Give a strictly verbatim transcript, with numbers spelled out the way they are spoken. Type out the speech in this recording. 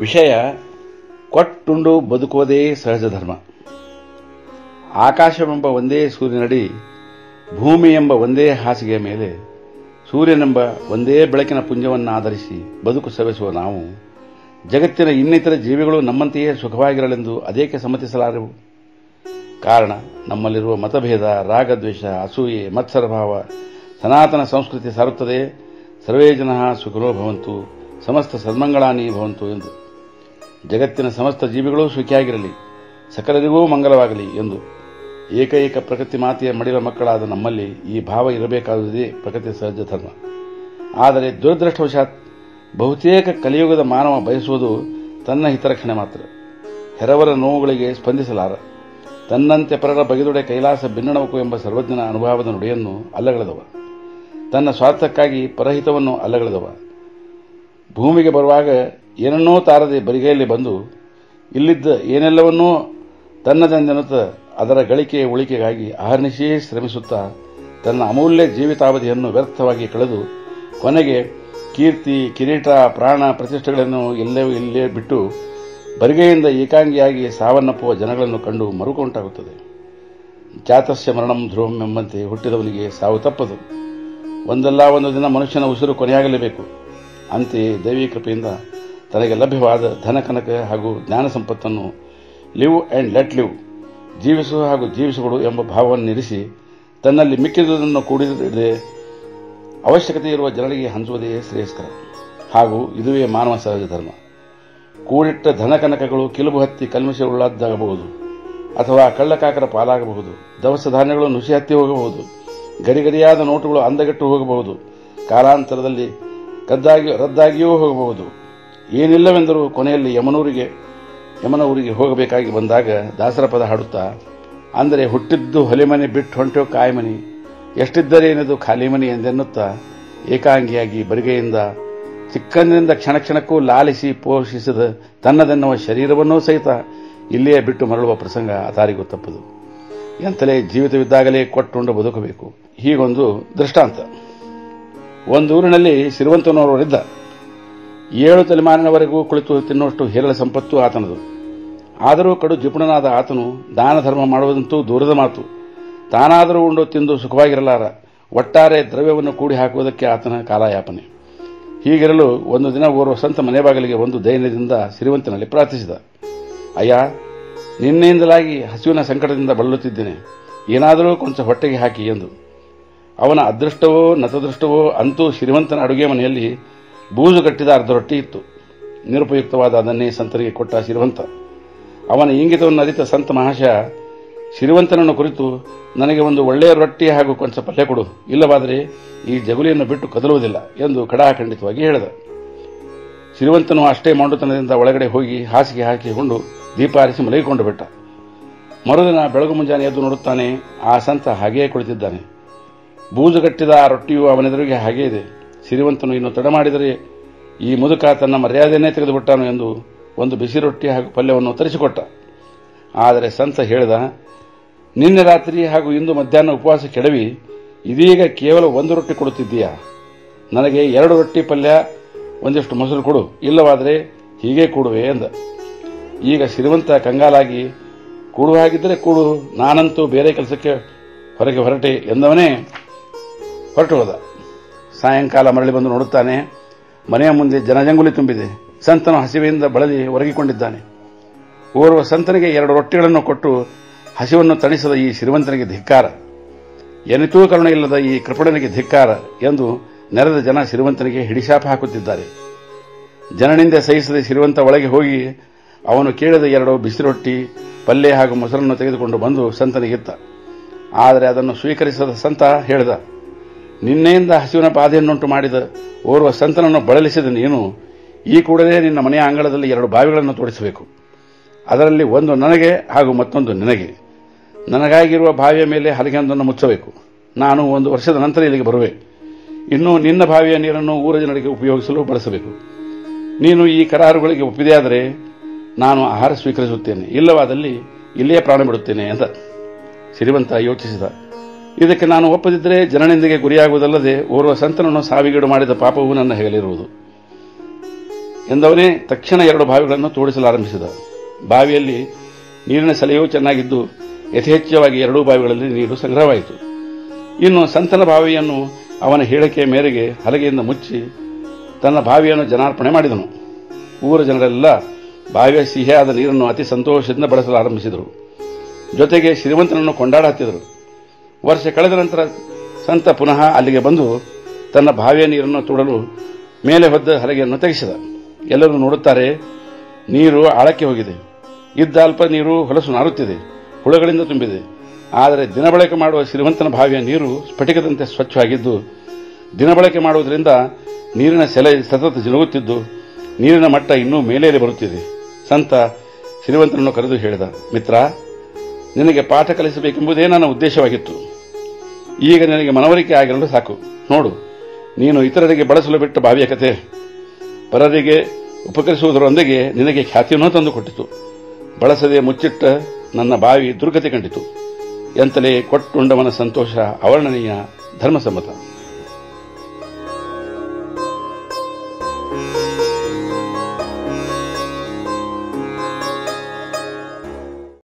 ವಿಷಯ ಕೊಟ್ಟುಂಡು ಬದುಕುವುದೇ ಸಹಜ ಧರ್ಮ. ಆಕಾಶವೆಂಬ ಒಂದೇ ಸೂರ್ಯನಡಿ, ಭೂಮಿ ಎಂಬ ಒಂದೇ ಹಾಸಿಗೆಯ ಮೇಲೆ, ಸೂರ್ಯನೆಂಬ ಒಂದೇ ಬೆಳಕಿನ ಪುಂಜವನ್ನಾಧರಿಸಿ ಬದುಕು ಸವೆಸುವ ನಾವು ಜಗತ್ತಿನ ಇನ್ನಿತರ ಜೀವಿಗಳು ನಮ್ಮಂತೆಯೇ ಸುಖವಾಗಿರಲೆಂದು ಅದೇಕೆ ಸಮ್ಮತಿಸಲಾರೆವು? ಕಾರಣ ನಮ್ಮಲ್ಲಿರುವ ಮತಭೇದ, ರಾಗದ್ವೇಷ, ಅಸೂಯೆ, ಮತ್ಸರಭಾವ. ಸನಾತನ ಸಂಸ್ಕೃತಿ ಸಾರುತ್ತದೆ ಸರ್ವೇ ಜನಃ ಸುಖಿನೋ ಭವಂತು, ಸಮಸ್ತ ಸನ್ಮಂಗಳಾನಿ ಭವಂತು ಎಂದು. ಜಗತ್ತಿನ ಸಮಸ್ತ ಜೀವಿಗಳೂ ಸುಖಿಯಾಗಿರಲಿ, ಸಕಲರಿಗೂ ಮಂಗಲವಾಗಲಿ ಎಂದು. ಏಕೈಕ ಪ್ರಕೃತಿ ಮಾತೆಯ ಮಡಿಲ ಮಕ್ಕಳಾದ ನಮ್ಮಲ್ಲಿ ಈ ಭಾವ ಇರಬೇಕಾದುದೇ ಪ್ರಕೃತಿ ಸಹಜ ಧರ್ಮ. ಆದರೆ ದುರದೃಷ್ಟವಶಾತ್ ಬಹುತೇಕ ಕಲಿಯುಗದ ಮಾನವ ಬಯಸುವುದು ತನ್ನ ಹಿತರಕ್ಷಣೆ ಮಾತ್ರ. ಹೆರವರ ನೋವುಗಳಿಗೆ ಸ್ಪಂದಿಸಲಾರ, ತನ್ನಂತೆ ಪರರ ಬಗೆದೊಡೆ ಕೈಲಾಸ ಭಿನ್ನಣವಕು ಎಂಬ ಸರ್ವಜ್ಞನ ಅನುಭವದ ನುಡಿಯನ್ನು ಅಲ್ಲಗಳೆದವ, ತನ್ನ ಸ್ವಾರ್ಥಕ್ಕಾಗಿ ಪರಹಿತವನ್ನು ಅಲ್ಲಗಳೆದವ. ಭೂಮಿಗೆ ಬರುವಾಗ ಏನನ್ನೂ ತಾರದೆ ಬರಿಗೈಯಲ್ಲಿ ಬಂದು ಇಲ್ಲಿದ್ದ ಏನೆಲ್ಲವನ್ನೂ ತನ್ನದೆಂದೆನ್ನುತ್ತ ಅದರ ಗಳಿಕೆ ಉಳಿಕೆಗಾಗಿ ಅಹರ್ನಿಶೇ ಶ್ರಮಿಸುತ್ತಾ ತನ್ನ ಅಮೂಲ್ಯ ಜೀವಿತಾವಧಿಯನ್ನು ವ್ಯರ್ಥವಾಗಿ ಕಳೆದು ಕೊನೆಗೆ ಕೀರ್ತಿ, ಕಿರೀಟ, ಪ್ರಾಣ, ಪ್ರತಿಷ್ಠೆಗಳನ್ನು ಎಲ್ಲವೂ ಇಲ್ಲೇ ಬಿಟ್ಟು ಬರಿಗೆಯಿಂದ ಏಕಾಂಗಿಯಾಗಿ ಸಾವನ್ನಪ್ಪುವ ಜನಗಳನ್ನು ಕಂಡು ಮರುಕ ಉಂಟಾಗುತ್ತದೆ. ಜಾತಸ್ಯ ಮರಣಂ ಧ್ರುವಂ ಎಂಬಂತೆ ಹುಟ್ಟಿದವನಿಗೆ ಸಾವು ತಪ್ಪದು. ಒಂದಲ್ಲ ಒಂದು ದಿನ ಮನುಷ್ಯನ ಉಸಿರು ಕೊನೆಯಾಗಲೇಬೇಕು. ಅಂತೆಯೇ ದೈವೀ ಕೃಪೆಯಿಂದ ತನಗೆ ಲಭ್ಯವಾದ ಧನ, ಕನಕ ಹಾಗೂ ಜ್ಞಾನ ಸಂಪತ್ತನ್ನು ಲಿವ್ ಅಂಡ್ ಲೆಟ್ ಲಿವ್, ಜೀವಿಸು ಹಾಗೂ ಜೀವಿಸುಗಳು ಎಂಬ ಭಾವವನ್ನು ಇರಿಸಿ ತನ್ನಲ್ಲಿ ಮಿಕ್ಕಿದುದನ್ನು ಕೂಡಿರದೆ ಅವಶ್ಯಕತೆ ಇರುವ ಜನರಿಗೆ ಹಂಚುವುದೇ ಶ್ರೇಯಸ್ಕರ. ಹಾಗೂ ಇದುವೇ ಮಾನವ ಸಹಜ ಧರ್ಮ. ಕೂಡಿಟ್ಟ ಧನ ಕನಕಗಳು ಕಿಲುಬು ಹತ್ತಿ ಕಲ್ಮಶವುಳ್ಳದ್ದಾಗಬಹುದು, ಅಥವಾ ಕಳ್ಳಕಾಕರ ಪಾಲಾಗಬಹುದು. ದವಸ ಧಾನ್ಯಗಳು ನುಸಿ ಹತ್ತಿ ಹೋಗಬಹುದು, ಗರಿಗರಿಯಾದ ನೋಟುಗಳು ಅಂದಗೆಟ್ಟು ಹೋಗಬಹುದು, ಕಾಲಾಂತರದಲ್ಲಿ ಕದ್ದಾಗಿ ರದ್ದಾಗಿಯೂ ಹೋಗಬಹುದು. ಏನಿಲ್ಲವೆಂದರೂ ಕೊನೆಯಲ್ಲಿ ಯಮನೂರಿಗೆ ಯಮನ ಊರಿಗೆ ಹೋಗಬೇಕಾಗಿ ಬಂದಾಗ ದಾಸರ ಪದ ಹಾಡುತ್ತಾ, ಅಂದರೆ ಹುಟ್ಟಿದ್ದು ಹೊಲಿಮನೆ ಬಿಟ್ಟು ಹೊಂಟೋ ಕಾಯ್ಮನಿ, ಎಷ್ಟಿದ್ದರೇನದು ಖಾಲಿ ಮನಿ ಎಂದೆನ್ನುತ್ತಾ ಏಕಾಂಗಿಯಾಗಿ ಬರಿಗೆಯಿಂದ ಚಿಕ್ಕಂದಿನಿಂದ ಕ್ಷಣ ಕ್ಷಣಕ್ಕೂ ಲಾಲಿಸಿ ಪೋಷಿಸಿದ ತನ್ನದೆನ್ನುವ ಶರೀರವನ್ನೂ ಸಹಿತ ಇಲ್ಲಿಯೇ ಬಿಟ್ಟು ಮರಳುವ ಪ್ರಸಂಗ ಅತಾರಿಗೂ ತಪ್ಪದು. ಎಂತಲೇ ಜೀವಿತವಿದ್ದಾಗಲೇ ಕೊಟ್ಟುಂಡು ಬದುಕಬೇಕು. ಹೀಗೊಂದು ದೃಷ್ಟಾಂತ. ಒಂದೂರಿನಲ್ಲಿ ಸಿರಿವಂತನವರಿದ್ದ. ಏಳು ತಲೆಮಾರಿನವರೆಗೂ ಕುಳಿತು ತಿನ್ನುವಷ್ಟು ಹೇರಳ ಸಂಪತ್ತು ಆತನದು. ಆದರೂ ಕಡು ಜಿಪುಣನಾದ ಆತನು ದಾನ ಧರ್ಮ ಮಾಡುವುದಂತೂ ದೂರದ ಮಾತು. ತಾನಾದರೂ ಉಂಡು ತಿಂದು ಸುಖವಾಗಿರಲಾರ. ಒಟ್ಟಾರೆ ದ್ರವ್ಯವನ್ನು ಕೂಡಿ ಹಾಕುವುದಕ್ಕೆ ಆತನ ಕಾಲಯಾಪನೆ. ಹೀಗಿರಲು ಒಂದು ದಿನ ಓರ್ವ ಸಂತ ಮನೆ ಬಾಗಿಲಿಗೆ ಒಂದು ದೈನ್ಯದಿಂದ ಸಿರಿವಂತನಲ್ಲಿ ಪ್ರಾರ್ಥಿಸಿದ. ಅಯ್ಯ, ನಿನ್ನೆಯಿಂದಲಾಗಿ ಹಸುವಿನ ಸಂಕಟದಿಂದ ಬಳಲುತ್ತಿದ್ದೇನೆ, ಏನಾದರೂ ಕೊಂಚ ಹೊಟ್ಟೆಗೆ ಹಾಕಿ ಎಂದು. ಅವನ ಅದೃಷ್ಟವೋ ನತದೃಷ್ಟವೋ ಅಂತೂ ಸಿರಿವಂತನ ಅಡುಗೆ ಮನೆಯಲ್ಲಿ ಬೂಜು ಕಟ್ಟಿದ ಅರ್ಧ ರೊಟ್ಟಿ ಇತ್ತು. ನಿರುಪಯುಕ್ತವಾದ ಅದನ್ನೇ ಸಂತರಿಗೆ ಕೊಟ್ಟ ಸಿರಿವಂತ. ಅವನ ಇಂಗಿತವನ್ನು ಅರಿತ ಸಂತ ಮಹಾಶಯ ಸಿರಿವಂತನನ್ನು ಕುರಿತು, ನನಗೆ ಒಂದು ಒಳ್ಳೆಯ ರೊಟ್ಟಿ ಹಾಗೂ ಕೊಂಚ ಪಲ್ಯ ಕೊಡು, ಇಲ್ಲವಾದರೆ ಈ ಜಗುಲಿಯನ್ನು ಬಿಟ್ಟು ಕದಲುವುದಿಲ್ಲ ಎಂದು ಕಡಾಖಂಡಿತವಾಗಿ ಹೇಳಿದ. ಸಿರಿವಂತನು ಅಷ್ಟೇ ಮೊಂಡುತನದಿಂದ ಒಳಗಡೆ ಹೋಗಿ ಹಾಸಿಗೆ ಹಾಕಿಕೊಂಡು ದೀಪ ಆರಿಸಿ ಮಲಗಿಕೊಂಡು ಬಿಟ್ಟ. ಮರುದಿನ ಬೆಳಗು ಮುಂಜಾನೆ ಎದ್ದು ನೋಡುತ್ತಾನೆ, ಆ ಸಂತ ಹಾಗೆಯೇ ಕುಳಿತಿದ್ದಾನೆ. ಬೂಜುಗಟ್ಟಿದ ಆ ರೊಟ್ಟಿಯು ಅವನೆದುರಿಗೆ ಹಾಗೇ ಇದೆ. ಸಿರಿವಂತನು ಇನ್ನು ತಡ ಮಾಡಿದರೆ ಈ ಮುದುಕ ತನ್ನ ಮರ್ಯಾದೆಯನ್ನೇ ತೆಗೆದುಬಿಟ್ಟಾನು ಎಂದು ಒಂದು ಬಿಸಿ ರೊಟ್ಟಿ ಹಾಗೂ ಪಲ್ಯವನ್ನು ತರಿಸಿಕೊಟ್ಟ. ಆದರೆ ಸಂತ ಹೇಳಿದ, ನಿನ್ನೆ ರಾತ್ರಿ ಹಾಗೂ ಇಂದು ಮಧ್ಯಾಹ್ನ ಉಪವಾಸ ಕೆಡವಿ ಇದೀಗ ಕೇವಲ ಒಂದು ರೊಟ್ಟಿ ಕೊಡುತ್ತಿದ್ದೀಯಾ? ನನಗೆ ಎರಡು ರೊಟ್ಟಿ ಪಲ್ಯ, ಒಂದಿಷ್ಟು ಮೊಸರು ಕೊಡು, ಇಲ್ಲವಾದರೆ ಹೀಗೆ ಕೂಡುವೆ ಎಂದ. ಈಗ ಸಿರಿವಂತ ಕಂಗಾಲಾಗಿ, ಕೂಡುವ ಹಾಗಿದ್ದರೆ ಕೂಡು, ನಾನಂತೂ ಬೇರೆ ಕೆಲಸಕ್ಕೆ ಹೊರಗೆ ಹೊರಟೆ ಎಂದವನೇ ಹೊರಟು ಹೋದ. ಸಾಯಂಕಾಲ ಮರಳಿ ಬಂದು ನೋಡುತ್ತಾನೆ, ಮನೆಯ ಮುಂದೆ ಜನಜಂಗುಲಿ ತುಂಬಿದೆ. ಸಂತನು ಹಸಿವೆಯಿಂದ ಬಳಲಿ ಒರಗಿಕೊಂಡಿದ್ದಾನೆ. ಓರ್ವ ಸಂತನಿಗೆ ಎರಡು ರೊಟ್ಟಿಗಳನ್ನು ಕೊಟ್ಟು ಹಸಿವನ್ನು ತಣಿಸದ ಈ ಸಿರಿವಂತನಿಗೆ ಧಿಕ್ಕಾರ, ಎನಿತೂ ಕರುಣೆ ಇಲ್ಲದ ಈ ಕೃಪಣನಿಗೆ ಧಿಕ್ಕಾರ ಎಂದು ನೆರೆದ ಜನ ಸಿರಿವಂತನಿಗೆ ಹಿಡಿಶಾಪ ಹಾಕುತ್ತಿದ್ದಾರೆ. ಜನನಿಂದ ಸಹಿಸದೆ ಸಿರಿವಂತ ಒಳಗೆ ಹೋಗಿ ಅವನು ಕೇಳಿದ ಎರಡು ಬಿಸಿ ರೊಟ್ಟಿ, ಪಲ್ಯ ಹಾಗೂ ಮೊಸರನ್ನು ತೆಗೆದುಕೊಂಡು ಬಂದು ಸಂತನಿಗಿತ್ತ. ಆದರೆ ಅದನ್ನು ಸ್ವೀಕರಿಸದ ಸಂತ ಹೇಳಿದ, ನಿನ್ನೆಯಿಂದ ಹಸಿವಿನ ಬಾಧೆಯನ್ನುಂಟು ಮಾಡಿದ ಓರ್ವ ಸಂತನನ್ನು ಬಳಲಿಸಿದ ನೀನು ಈ ಕೂಡಲೇ ನಿನ್ನ ಮನೆಯ ಅಂಗಳದಲ್ಲಿ ಎರಡು ಬಾವಿಗಳನ್ನು ತೋಡಿಸಬೇಕು. ಅದರಲ್ಲಿ ಒಂದು ನನಗೆ ಹಾಗೂ ಮತ್ತೊಂದು ನಿನಗೆ. ನನಗಾಗಿರುವ ಬಾವಿಯ ಮೇಲೆ ಹಲಗೆಯೊಂದನ್ನು ಮುಚ್ಚಬೇಕು. ನಾನು ಒಂದು ವರ್ಷದ ನಂತರ ಇಲ್ಲಿಗೆ ಬರುವೆ. ಇನ್ನು ನಿನ್ನ ಬಾವಿಯ ನೀರನ್ನು ಊರ ಜನರಿಗೆ ಉಪಯೋಗಿಸಲು ಬಳಸಬೇಕು. ನೀನು ಈ ಕರಾರುಗಳಿಗೆ ಒಪ್ಪಿದೆಯಾದರೆ ನಾನು ಆಹಾರ ಸ್ವೀಕರಿಸುತ್ತೇನೆ, ಇಲ್ಲವಾದಲ್ಲಿ ಇಲ್ಲಿಯೇ ಪ್ರಾಣ ಬಿಡುತ್ತೇನೆ ಎಂದ. ಸಿರಿವಂತ ಯೋಚಿಸಿದ, ಇದಕ್ಕೆ ನಾನು ಒಪ್ಪದಿದ್ದರೆ ಜನನಿಂದೆಗೆ ಗುರಿಯಾಗುವುದಲ್ಲದೆ ಓರ್ವ ಸಂತನನ್ನು ಸಾವಿಗೀಡು ಮಾಡಿದ ಪಾಪವೂ ನನ್ನ ಹೆಗಲಿರುವುದು. ಎಂದವನೇ ತಕ್ಷಣ ಎರಡು ಬಾವಿಗಳನ್ನು ತೋಡಿಸಲಾರಂಭಿಸಿದ. ಬಾವಿಯಲ್ಲಿ ನೀರಿನ ಸೆಲೆಯೂ ಚೆನ್ನಾಗಿದ್ದು ಯಥೇಚ್ಛವಾಗಿ ಎರಡೂ ಬಾವಿಗಳಲ್ಲಿ ನೀರು ಸಂಗ್ರಹವಾಯಿತು. ಇನ್ನು ಸಂತನ ಬಾವಿಯನ್ನು ಅವನ ಹೇಳಿಕೆಯ ಮೇರೆಗೆ ಹಲಗೆಯಿಂದ ಮುಚ್ಚಿ ತನ್ನ ಬಾವಿಯನ್ನು ಜನಾರ್ಪಣೆ ಮಾಡಿದನು. ಊರ ಜನರೆಲ್ಲ ಬಾವಿಯ ಸಿಹಿಯಾದ ನೀರನ್ನು ಅತಿ ಸಂತೋಷದಿಂದ ಬಳಸಲಾರಂಭಿಸಿದರು. ಜೊತೆಗೆ ಶ್ರೀಮಂತನನ್ನು ಕೊಂಡಾಡ ಹತ್ತಿದರು. ವರ್ಷ ಕಳೆದ ನಂತರ ಸಂತ ಪುನಃ ಅಲ್ಲಿಗೆ ಬಂದು ತನ್ನ ಬಾವಿಯ ನೀರನ್ನು ತೋಡಲು ಮೇಲೆ ಹೊದ್ದ ಹಲಗೆಯನ್ನು ತೆಗೆಸಿದ. ಎಲ್ಲರೂ ನೋಡುತ್ತಾರೆ, ನೀರು ಆಳಕ್ಕೆ ಹೋಗಿದೆ. ಇದ್ದ ಅಲ್ಪ ನೀರು ಹೊಲಸು ನಾರುತ್ತಿದೆ, ಹುಳಗಳಿಂದ ತುಂಬಿದೆ. ಆದರೆ ದಿನಬಳಕೆ ಮಾಡುವ ಶ್ರೀಮಂತನ ಬಾವಿಯ ನೀರು ಸ್ಫಟಿಕದಂತೆ ಸ್ವಚ್ಛವಾಗಿದ್ದು, ದಿನಬಳಕೆ ಮಾಡುವುದರಿಂದ ನೀರಿನ ಸೆಲೆ ಸತತ ಜಿನುಗುತ್ತಿದ್ದು ನೀರಿನ ಮಟ್ಟ ಇನ್ನೂ ಮೇಲೇರಿ ಬರುತ್ತಿದೆ. ಸಂತ ಶ್ರೀಮಂತನನ್ನು ಕರೆದು ಹೇಳಿದ, ಮಿತ್ರ, ನಿನಗೆ ಪಾಠ ಕಲಿಸಬೇಕೆಂಬುದೇ ನನ್ನ ಉದ್ದೇಶವಾಗಿತ್ತು. ಈಗ ನಿನಗೆ ಮನವರಿಕೆ ಆಗಿರಲು ಸಾಕು. ನೋಡು, ನೀನು ಇತರರಿಗೆ ಬಳಸಲು ಬಿಟ್ಟ ಬಾವಿಯ ಕತೆ ಪರರಿಗೆ ಉಪಕರಿಸುವುದರೊಂದಿಗೆ ನಿನಗೆ ಖ್ಯಾತಿಯನ್ನೂ ತಂದುಕೊಟ್ಟಿತು. ಬಳಸದೆ ಮುಚ್ಚಿಟ್ಟ ನನ್ನ ಬಾವಿ ದುರ್ಗತಿ ಕಂಡಿತು. ಎಂತಲೇ ಕೊಟ್ಟುಂಡವನ ಸಂತೋಷ ಅವರ್ಣನೀಯ, ಧರ್ಮಸಮ್ಮತ.